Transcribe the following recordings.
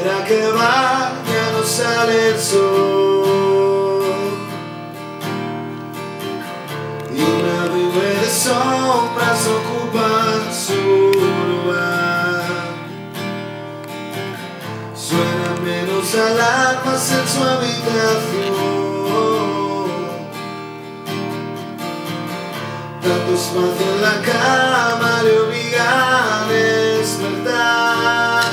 quiera que vaya no sale el sol, y una nube de sombras ocupa su lugar. Suenan menos alarmas en su habitación, tanto espacio en la cama le obliga a despertar.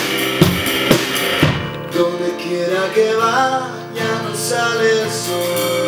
Donde quiera que vaya no sale el sol,